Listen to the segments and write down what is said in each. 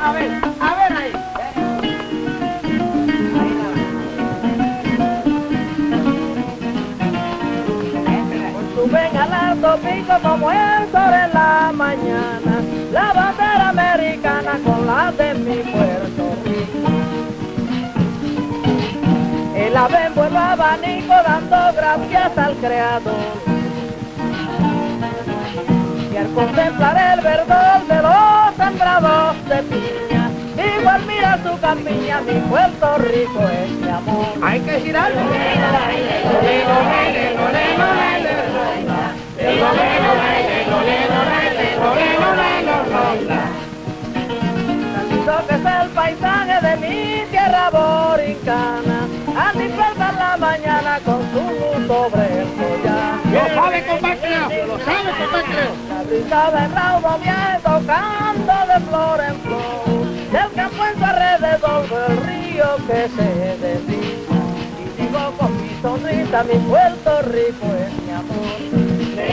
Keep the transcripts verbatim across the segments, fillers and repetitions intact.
A ver, a ver ahí. Suben al alto pico como el sol en la mañana, la bandera americana con la de mi Puerto Rico. El ave envuelve abanico dando gracias al Creador. Y al contemplar el verdor de los sembrados de piña, igual mira su campiña, mi Puerto Rico es mi amor. Hay que decir algo. Tan que es el paisaje de mi tierra borincana, al despertar la mañana con su luz sobre el collar. Lo sabe, compadre, lo sabe, compadre. La brisa de raudo viene tocando de flor en flor, del campo en su alrededor del río que se desliza. Y digo con mi sonrisa, mi Puerto Rico es mi amor.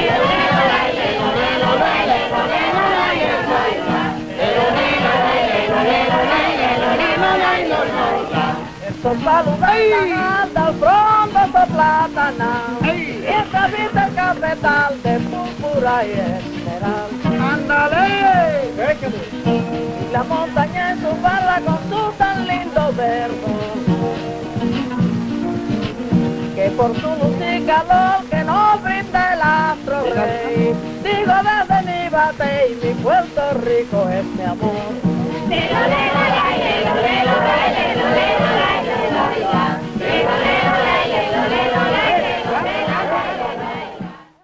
El sol saluda al frondoso platanal, y esta vista el cafetal de púrpura y esmeralda. ¡Ándale! Y la montaña en su barra con su tan lindo verbo, que por su luz y calor que nos brinda el astro rey, digo desde mi bate y mi Puerto Rico es mi amor. Digo, digo,